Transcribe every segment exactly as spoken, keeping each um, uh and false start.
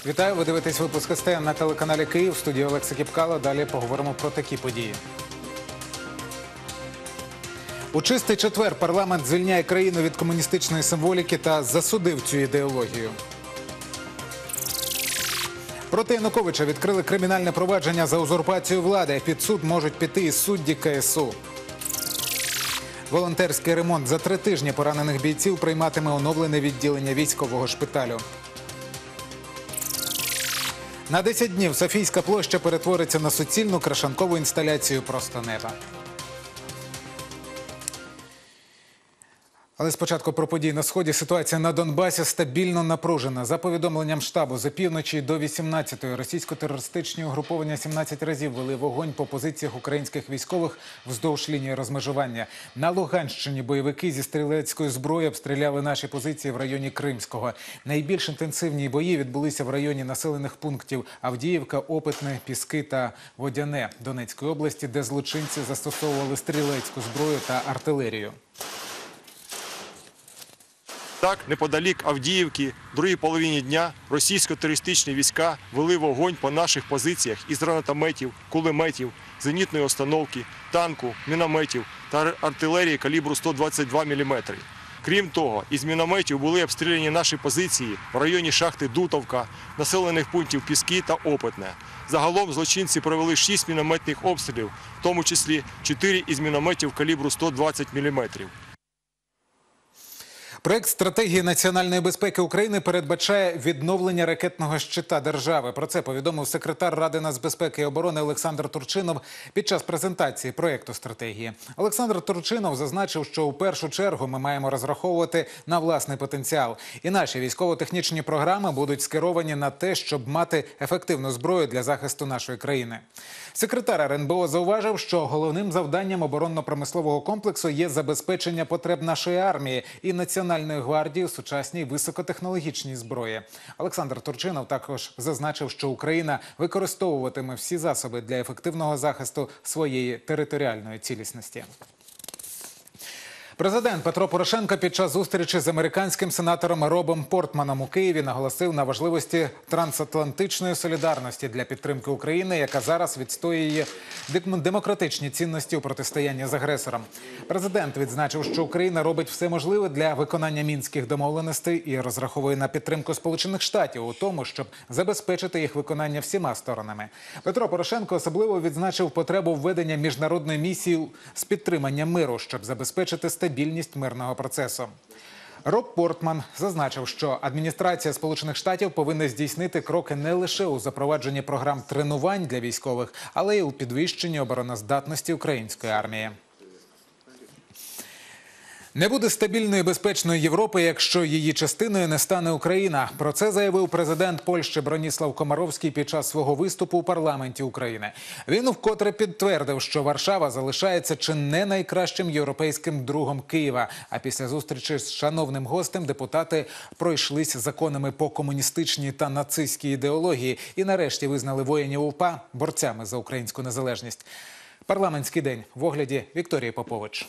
Вітаю, ви дивитесь випуск ес те ен на телеканалі Київ. В студії Олекса Кіпкало. Далі поговоримо про такі події. У чистий четвер парламент звільняє країну від комуністичної символіки та засудив цю ідеологію. Проти Януковича відкрили кримінальне провадження за узурпацію влади. Під суд можуть піти і судді ка ес у. Волонтерський ремонт. За три тижні поранених бійців прийматиме оновлене відділення військового шпиталю. На десять днів Софійська площа перетвориться на суцільну крашанкову інсталяцію «Просто неба». Але спочатку про події на Сході. Ситуація на Донбасі стабільно напружена. За повідомленням штабу, з опівночі до вісімнадцятої російсько-терористичні угруповання сімнадцять разів вели вогонь по позиціях українських військових вздовж лінії розмежування. На Луганщині бойовики зі стрілецької зброї обстріляли наші позиції в районі Кримського. Найбільш інтенсивні бої відбулися в районі населених пунктів Авдіївка, Опитне, Піски та Водяне Донецької області, де злочинці застосовували стрілецьку зброю та артилерію. Так, неподалік Авдіївки, в другій половині дня російсько-терористичні війська вели вогонь по наших позиціях із гранатометів, кулеметів, зенітної установки, танку, мінометів та артилерії калібру сто двадцять два міліметри. Крім того, із мінометів були обстріляні наші позиції в районі шахти Дутовка, населених пунктів Піски та Опитне. Загалом злочинці провели шість мінометних обстрілів, в тому числі чотири із мінометів калібру сто двадцять міліметрів. Проект стратегії національної безпеки України передбачає відновлення ракетного щита держави. Про це повідомив секретар Ради нацбезпеки і оборони Олександр Турчинов під час презентації проекту стратегії. Олександр Турчинов зазначив, що у першу чергу ми маємо розраховувати на власний потенціал. І наші військово-технічні програми будуть скеровані на те, щоб мати ефективну зброю для захисту нашої країни. Секретар ер ен бе о зауважив, що головним завданням оборонно-промислового комплексу є забезпечення потреб нашої армії і Національної гвардії у сучасній високотехнологічній зброї. Олександр Турчинов також зазначив, що Україна використовуватиме всі засоби для ефективного захисту своєї територіальної цілісності. Президент Петро Порошенко під час зустрічі з американським сенатором Робом Портманом у Києві наголосив на важливості трансатлантичної солідарності для підтримки України, яка зараз відстоює демократичні цінності у протистоянні з агресором. Президент відзначив, що Україна робить все можливе для виконання мінських домовленостей і розраховує на підтримку Сполучених Штатів у тому, щоб забезпечити їх виконання всіма сторонами. Петро Порошенко особливо відзначив потребу введення міжнародної місії з підтримання миру, щоб забезпечити стабільність стабільність мирного процесу. Роб Портман зазначив, що адміністрація Сполучених Штатів повинна здійснити кроки не лише у запровадженні програм тренувань для військових, але й у підвищенні обороноздатності української армії. Не буде стабільної і безпечної Європи, якщо її частиною не стане Україна. Про це заявив президент Польщі Броніслав Комаровський під час свого виступу у парламенті України. Він вкотре підтвердив, що Варшава залишається чи не найкращим європейським другом Києва. А після зустрічі з шановним гостем депутати пройшлись законами по комуністичній та нацистській ідеології і нарешті визнали воїнів УПА борцями за українську незалежність. Парламентський день в огляді Вікторії Попович.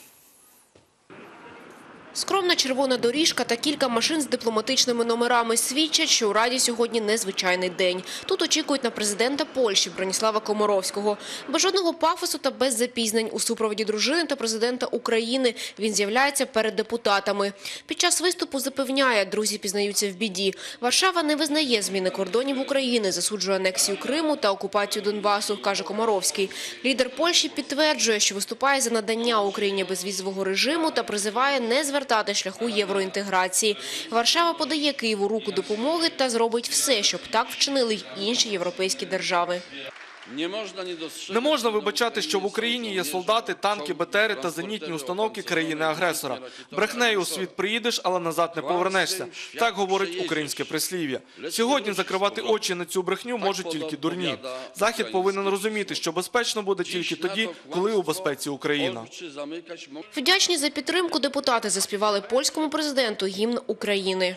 Скромна червона доріжка та кілька машин з дипломатичними номерами свідчать, що у Раді сьогодні незвичайний день. Тут очікують на президента Польщі Броніслава Комаровського. Без жодного пафосу та без запізнень у супроводі дружини та президента України він з'являється перед депутатами. Під час виступу запевняє, друзі пізнаються в біді. Варшава не визнає зміни кордонів України, засуджує анексію Криму та окупацію Донбасу, каже Комаровський. Лідер Польщі підтверджує, що виступає за надання Україні безвізового режиму та призиває не звертати шляху євроінтеграції. Варшава подає Києву руку допомоги та зробить все, щоб так вчинили й інші європейські держави. Не можна вибачати, що в Україні є солдати, танки, БТРи та зенітні установки країни-агресора. Брехнею у світ приїдеш, але назад не повернешся. Так говорить українське прислів'я. Сьогодні закривати очі на цю брехню можуть тільки дурні. Захід повинен розуміти, що безпечно буде тільки тоді, коли у безпеці Україна. Вдячні за підтримку депутати заспівали польському президенту гімн України.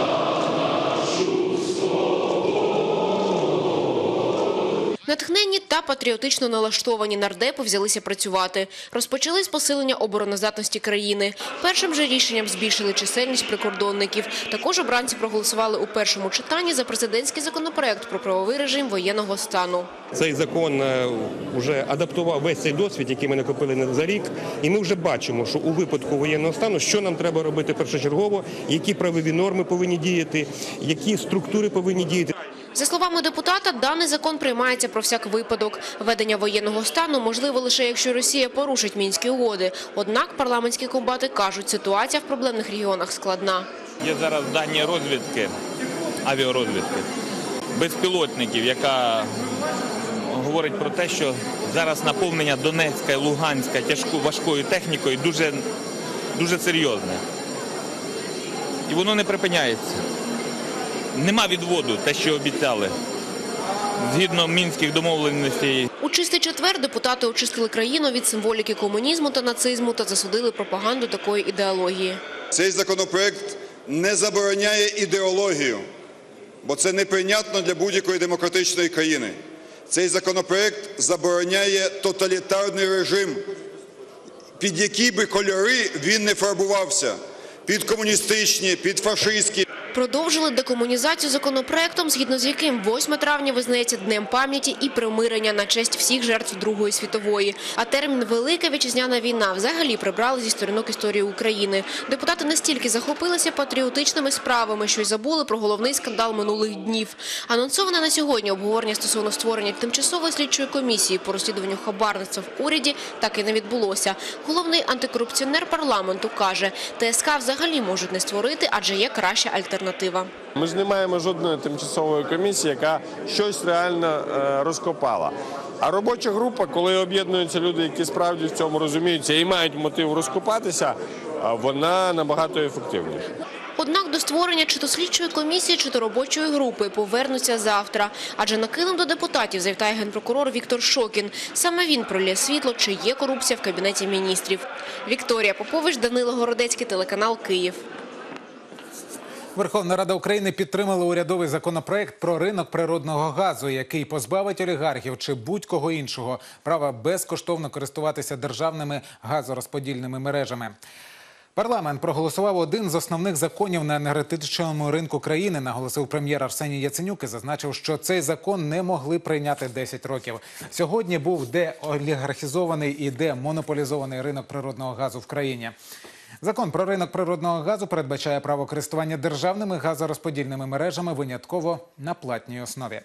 Натхненні та патріотично налаштовані нардепи взялися працювати. Розпочали з посилення обороноздатності країни. Першим же рішенням збільшили чисельність прикордонників. Також обранці проголосували у першому читанні за президентський законопроект про правовий режим воєнного стану. Цей закон вже адаптував весь цей досвід, який ми накопили за рік, і ми вже бачимо, що у випадку воєнного стану, що нам треба робити першочергово, які правові норми повинні діяти, які структури повинні діяти. За словами депутата, даний закон приймається про всяк випадок. Введення воєнного стану можливо лише якщо Росія порушить Мінські угоди. Однак парламентські комбати кажуть, ситуація в проблемних регіонах складна. Є зараз дані розвідки, авіарозвідки, безпілотників, яка говорить про те, що зараз наповнення Донецька і Луганська тяжкою важкою технікою дуже, дуже серйозне. І воно не припиняється. Нема відводу, те, що обіцяли, згідно мінських домовленостей. У чистий четвер депутати очистили країну від символіки комунізму та нацизму та засудили пропаганду такої ідеології. Цей законопроект не забороняє ідеологію, бо це неприйнятно для будь-якої демократичної країни. Цей законопроект забороняє тоталітарний режим, під які би кольори він не фарбувався – під комуністичні, під фашистські. Продовжили декомунізацію законопроектом, згідно з яким восьме травня визнається Днем пам'яті і примирення на честь всіх жертв Другої світової. А термін «Велика вітчизняна війна» взагалі прибрали зі сторінок історії України. Депутати настільки захопилися патріотичними справами, що й забули про головний скандал минулих днів. Анонсоване на сьогодні обговорення стосовно створення тимчасової слідчої комісії по розслідуванню хабарництва в уряді так і не відбулося. Головний антикорупціонер парламенту каже, ТСК взагалі можуть не створити, адже є краща альтернатива. Ми ж не маємо жодної тимчасової комісії, яка щось реально е, розкопала. А робоча група, коли об'єднуються люди, які справді в цьому розуміються і мають мотив розкопатися, вона набагато ефективніша. Однак до створення чи то слідчої комісії, чи то робочої групи повернуться завтра. Адже на килим до депутатів завітає генпрокурор Віктор Шокін. Саме він пролє світло, чи є корупція в Кабінеті міністрів. Вікторія Попович, Данило Городецький, телеканал Київ. Верховна Рада України підтримала урядовий законопроект про ринок природного газу, який позбавить олігархів чи будь-кого іншого права безкоштовно користуватися державними газорозподільними мережами. Парламент проголосував один з основних законів на енергетичному ринку країни, наголосив прем'єр Арсеній Яценюк і зазначив, що цей закон не могли прийняти десять років. Сьогодні був деолігархізований і демонополізований ринок природного газу в країні. Закон про ринок природного газу передбачає право користування державними газорозподільними мережами винятково на платній основі.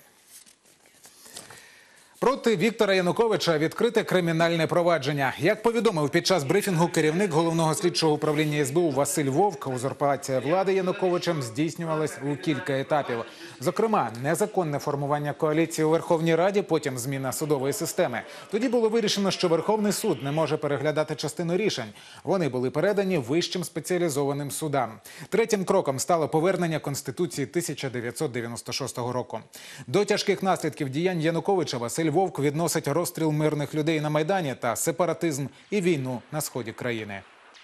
Проти Віктора Януковича відкрите кримінальне провадження. Як повідомив під час брифінгу керівник Головного слідчого управління ес бе у Василь Вовк, узурпація влади Януковичем здійснювалась у кілька етапів. Зокрема, незаконне формування коаліції у Верховній Раді, потім зміна судової системи. Тоді було вирішено, що Верховний суд не може переглядати частину рішень. Вони були передані вищим спеціалізованим судам. Третім кроком стало повернення Конституції тисяча дев'ятсот дев'яносто шостого року. До тяжких наслідків діянь Януковича Василь Вовк відносить розстріл мирних людей на Майдані та сепаратизм і війну на сході країни.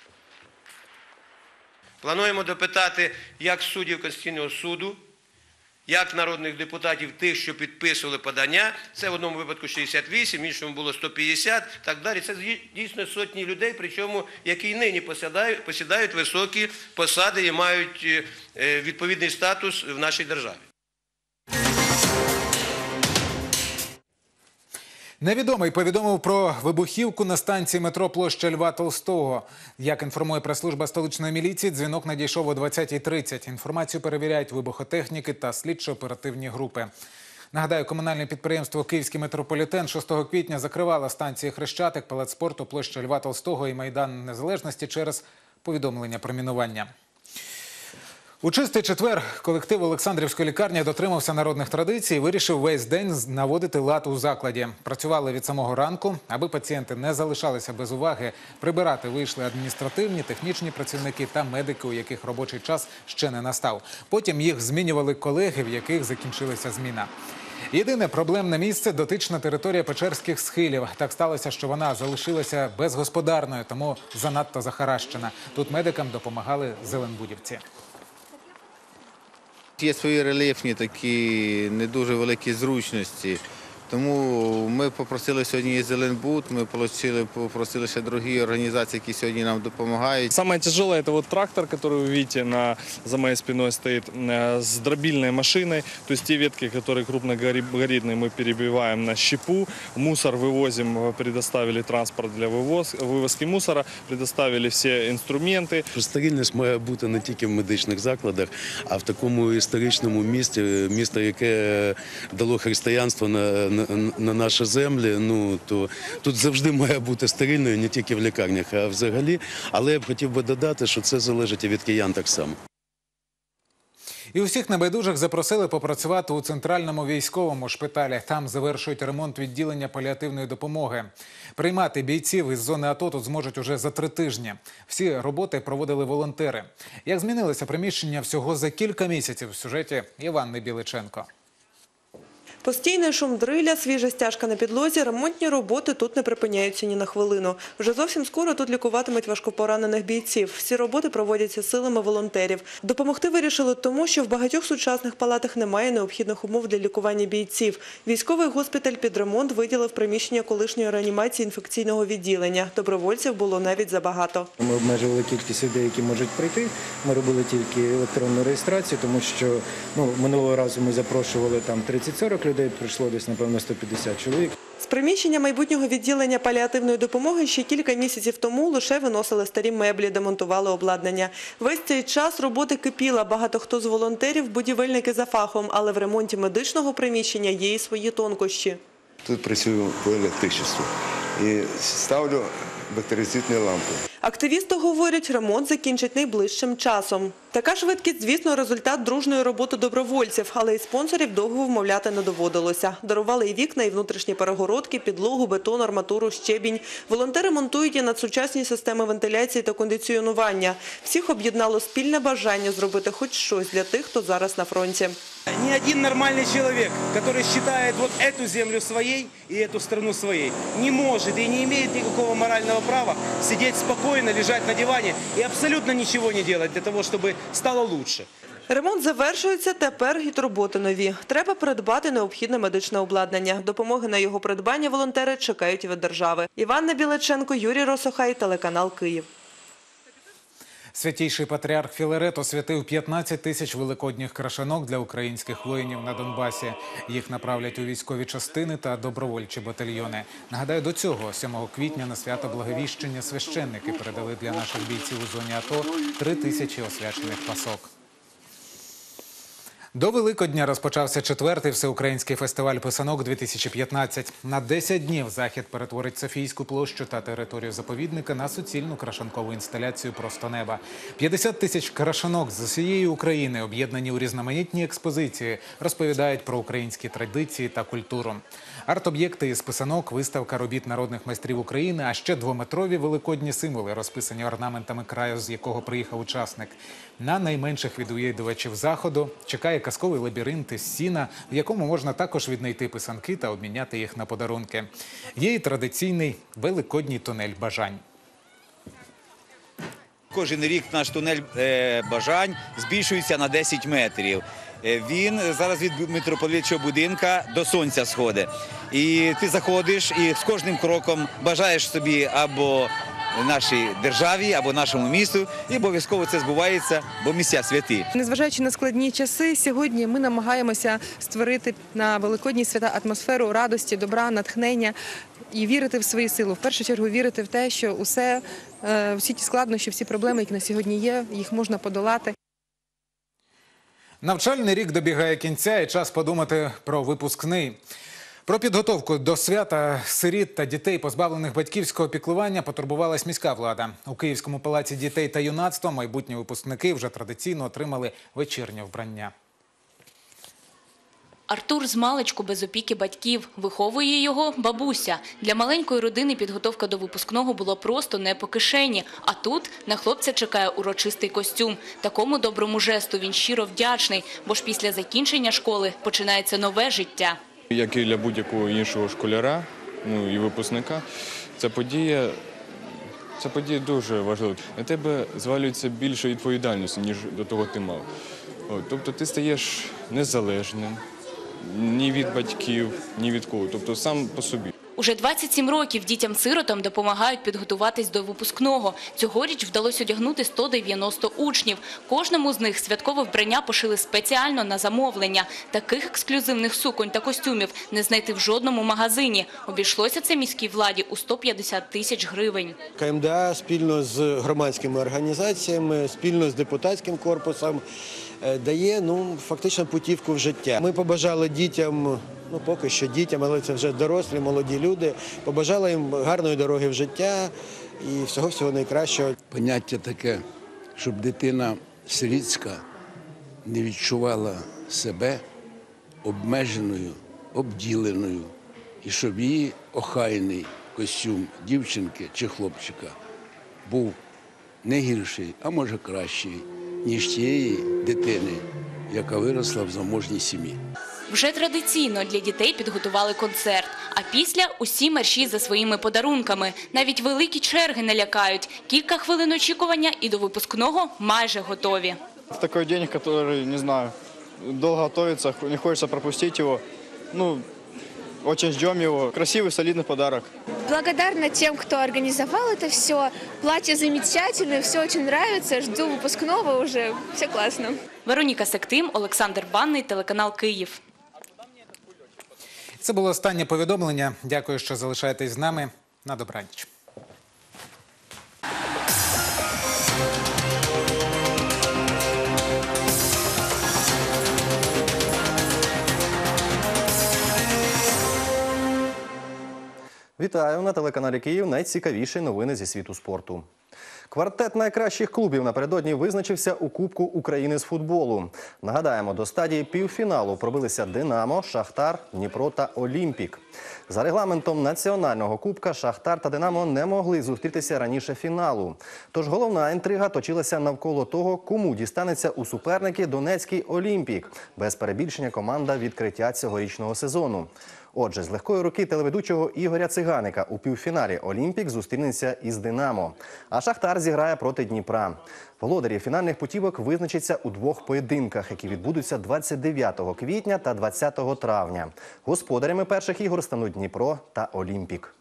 Плануємо допитати як суддів Конституційного суду, як народних депутатів, тих, що підписували подання. Це в одному випадку шістдесят вісім, в іншому було сто п'ятдесят, так далі. Це дійсно сотні людей, причому які й нині посідають, посідають високі посади і мають відповідний статус в нашій державі. Невідомий повідомив про вибухівку на станції метро площа Льва Толстого. Як інформує прес-служба столичної міліції, дзвінок надійшов о двадцятій тридцять. Інформацію перевіряють вибухотехніки та слідчо-оперативні групи. Нагадаю, комунальне підприємство «Київський метрополітен» шостого квітня закривало станції Хрещатик, Палац спорту, площа Льва Толстого і Майдан Незалежності через повідомлення про мінування. У чистий четвер колектив Олександрівської лікарні дотримався народних традицій і вирішив весь день наводити лад у закладі. Працювали від самого ранку, аби пацієнти не залишалися без уваги. Прибирати вийшли адміністративні, технічні працівники та медики, у яких робочий час ще не настав. Потім їх змінювали колеги, в яких закінчилася зміна. Єдине проблемне місце – дотична територія Печерських схилів. Так сталося, що вона залишилася безгосподарною, тому занадто захаращена. Тут медикам допомагали зеленбудівці. Є свої рельєфні такі не дуже великі зручності Тому ми попросили сьогодні і Зеленбуд, ми получили, попросили ще другі організації, які сьогодні нам допомагають. Самое тяжелое – это вот трактор, который вы видите, на, за моей спиной стоит, э, с дробильной машиной. То есть те ветки, которые крупногабаритные, мы перебиваем на щепу. Мусор вывозим, предоставили транспорт для вывоз, вывозки мусора, предоставили всі інструменти. Стерильність має бути не тільки в медичних закладах, а в такому історичному місті, місто, яке дало християнство на, на, на наші землі. Ну, то тут завжди має бути стерильною не тільки в лікарнях, а взагалі. Але я б хотів би додати, що це залежить і від киян так само. І усіх небайдужих запросили попрацювати у центральному військовому шпиталі. Там завершують ремонт відділення паліативної допомоги. Приймати бійців із зони АТО тут зможуть уже за три тижні. Всі роботи проводили волонтери. Як змінилося приміщення всього за кілька місяців в сюжеті Іванни Біличенко. Постійний шум дриля, свіжа стяжка на підлозі, ремонтні роботи тут не припиняються ні на хвилину. Вже зовсім скоро тут лікуватимуть важкопоранених бійців. Всі роботи проводяться силами волонтерів. Допомогти вирішили тому, що в багатьох сучасних палатах немає необхідних умов для лікування бійців. Військовий госпіталь під ремонт виділив приміщення колишньої реанімації інфекційного відділення. Добровольців було навіть забагато. Ми обмежували кількість людей, які можуть прийти. Ми робили тільки електронну реєстрацію, тому що ну, минулого разу ми запрошували там тридцять-сорок людей. Прийшло десь, напевно, сто п'ятдесят чоловік. З приміщення майбутнього відділення паліативної допомоги ще кілька місяців тому лише виносили старі меблі, демонтували обладнання. Весь цей час роботи кипіла. Багато хто з волонтерів – будівельники за фахом, але в ремонті медичного приміщення є і свої тонкощі. Тут працюю по електричеству і ставлю бактерицидні лампи. Активісти говорять, ремонт закінчать найближчим часом. Така швидкість, звісно, результат дружної роботи добровольців, але і спонсорів довго вмовляти не доводилося. Дарували і вікна, і внутрішні перегородки, підлогу, бетон, арматуру, щебінь. Волонтери монтують і надсучасні системи вентиляції та кондиціонування. Всіх об'єднало спільне бажання зробити хоч щось для тих, хто зараз на фронті. Ни один нормальный человек, который считает вот эту землю своей и эту страну своей, не может и не имеет никакого морального права сидеть спокойно, лежать на диване и абсолютно ничего не делать для того, чтобы стало лучше. Ремонт завершується, тепер і роботи нові. Треба придбати необхідне медичне обладнання. Допомоги на його придбання волонтери чекають від держави. Іванна Біличенко, Юрій Росохай, телеканал Київ. Святійший патріарх Філарет освятив п'ятнадцять тисяч великодніх крашанок для українських воїнів на Донбасі. Їх направлять у військові частини та добровольчі батальйони. Нагадаю, до цього, сьомого квітня, на свято Благовіщення священники передали для наших бійців у зоні АТО три тисячі освячених пасок. До Великодня розпочався четвертий всеукраїнський фестиваль писанок дві тисячі п'ятнадцять. На десять днів захід перетворить Софійську площу та територію заповідника на суцільну крашанкову інсталяцію «Просто неба». п'ятдесят тисяч крашанок з усієї України, об'єднані у різноманітні експозиції, розповідають про українські традиції та культуру. Арт-об'єкти із писанок, виставка робіт народних майстрів України, а ще двометрові великодні символи, розписані орнаментами краю, з якого приїхав учасник. На найменших відвідувачів заходу чекає казковий лабіринт із сіна, в якому можна також віднайти писанки та обміняти їх на подарунки. Є і традиційний великодній тунель бажань. Кожен рік наш тунель бажань збільшується на десять метрів. Він зараз від митрополитчого будинка до сонця сходить. І ти заходиш і з кожним кроком бажаєш собі або нашій державі, або нашому місту, і обов'язково це збувається, бо місця святі. Незважаючи на складні часи, сьогодні ми намагаємося створити на великодні свята атмосферу радості, добра, натхнення і вірити в свою силу. В першу чергу вірити в те, що усе, всі ті складнощі, всі проблеми, які на сьогодні є, їх можна подолати. Навчальний рік добігає кінця і час подумати про випускний. Про підготовку до свята сиріт та дітей, позбавлених батьківського піклування, потурбувалась міська влада. У Київському палаці дітей та юнацтва майбутні випускники вже традиційно отримали вечірнє вбрання. Артур змалечку без опіки батьків. Виховує його бабуся. Для маленької родини підготовка до випускного була просто не по кишені. А тут на хлопця чекає урочистий костюм. Такому доброму жесту він щиро вдячний, бо ж після закінчення школи починається нове життя. Як і для будь-якого іншого школяра, ну і випускника, ця подія, ця подія дуже важлива. На тебе звалюється більше відповідальності, ніж до того ти мав. От, тобто ти стаєш незалежним, ні від батьків, ні від кого. Тобто сам по собі. Уже двадцять сім років дітям-сиротам допомагають підготуватись до випускного. Цьогоріч вдалося одягнути сто дев'яносто учнів. Кожному з них святкове вбрання пошили спеціально на замовлення. Таких ексклюзивних суконь та костюмів не знайти в жодному магазині. Обійшлося це міській владі у сто п'ятдесят тисяч гривень. КМДА спільно з громадськими організаціями, спільно з депутатським корпусом дає ну, фактично путівку в життя. Ми побажали дітям, ну поки що дітям, але це вже дорослі, молоді люди, побажали їм гарної дороги в життя і всього-всього найкращого. Поняття таке, щоб дитина сирітська не відчувала себе обмеженою, обділеною, і щоб її охайний костюм дівчинки чи хлопчика був не гірший, а може кращий, ніж тієї дитини, яка виросла в заможній сім'ї. Вже традиційно для дітей підготували концерт. А після – усі марші за своїми подарунками. Навіть великі черги не лякають. Кілька хвилин очікування і до випускного майже готові. В такой день, который, не знаю, долго готовится, не хочется пропустить его. Ну, очень ждем его. Красивый, солидный подарок. Благодарна тем, кто организовал это все. Платье замечательное, все очень нравится. Жду выпускного уже. Все классно. Вероніка Сектим, Олександр Банний, телеканал Київ. Це було останнє повідомлення. Дякую, що залишаєтесь з нами. На добраніч. Вітаю на телеканалі Київ. Найцікавіші новини зі світу спорту. Квартет найкращих клубів напередодні визначився у Кубку України з футболу. Нагадаємо, до стадії півфіналу пробилися «Динамо», «Шахтар», «Дніпро» та «Олімпік». За регламентом національного кубка «Шахтар» та «Динамо» не могли зустрітися раніше фіналу. Тож головна інтрига точилася навколо того, кому дістанеться у суперники Донецький «Олімпік». Без перебільшення команда відкриття цьогорічного сезону. Отже, з легкої руки телеведучого Ігоря Циганика у півфіналі «Олімпік» зустрінеться із «Динамо». А «Шахтар» зіграє проти «Дніпра». Володарі фінальних путівок визначаться у двох поєдинках, які відбудуться двадцять дев'ятого квітня та двадцятого травня. Господарями перших ігор стануть «Дніпро» та «Олімпік».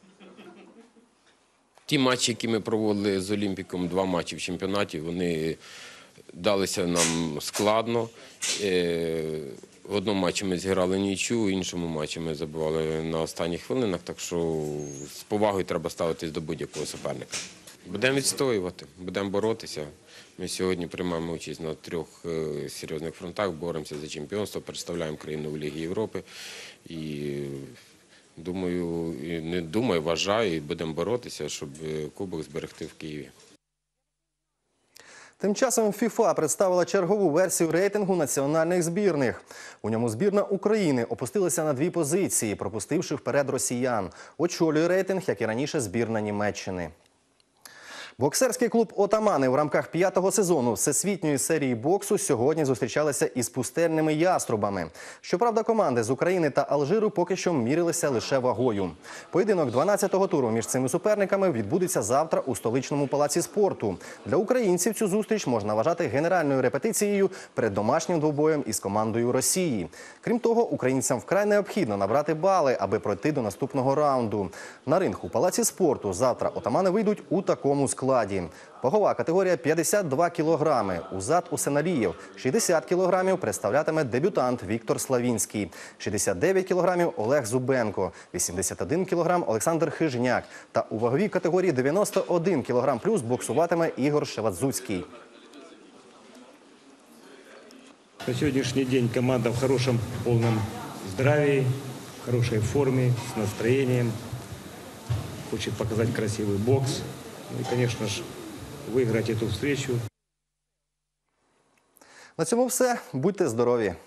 Ті матчі, які ми проводили з «Олімпіком», два матчі в чемпіонаті, вони далися нам складно. В одному матчі ми зіграли нічию, в іншому матчі ми забивали на останніх хвилинах, так що з повагою треба ставитись до будь-якого суперника. Будемо відстоювати, будемо боротися. Ми сьогодні приймаємо участь на трьох серйозних фронтах, боремося за чемпіонство, представляємо країну в Лігі Європи. І думаю, не думаю, вважаю, і будемо боротися, щоб кубок зберегти в Києві. Тим часом ФІФА представила чергову версію рейтингу національних збірних. У ньому збірна України опустилася на дві позиції, пропустивши вперед росіян. Очолює рейтинг, як і раніше, збірна Німеччини. Боксерський клуб «Отамани» в рамках п'ятого сезону всесвітньої серії боксу сьогодні зустрічалися із пустельними яструбами. Щоправда, команди з України та Алжиру поки що мірилися лише вагою. Поєдинок дванадцятого туру між цими суперниками відбудеться завтра у столичному палаці спорту. Для українців цю зустріч можна вважати генеральною репетицією перед домашнім двобоєм із командою Росії. Крім того, українцям вкрай необхідно набрати бали, аби пройти до наступного раунду. На ринг у палаці спорту завтра «Отамани» вийдуть у такому складі. Вагова категорія п'ятдесят два кілограми. Узад Усеналієв. шістдесят кілограмів представлятиме дебютант Віктор Славінський. шістдесят дев'ять кілограмів Олег Зубенко. вісімдесят один кілограм Олександр Хижняк. Та у ваговій категорії дев'яносто один кілограм плюс боксуватиме Ігор Шевадзуцький. На сьогоднішній день команда в хорошому, повному здравии, в хорошій формі, з настроєнням. Хоче показати красивий бокс. Ну и, конечно же, выиграть эту встречу. На цьому все. Будьте здорові!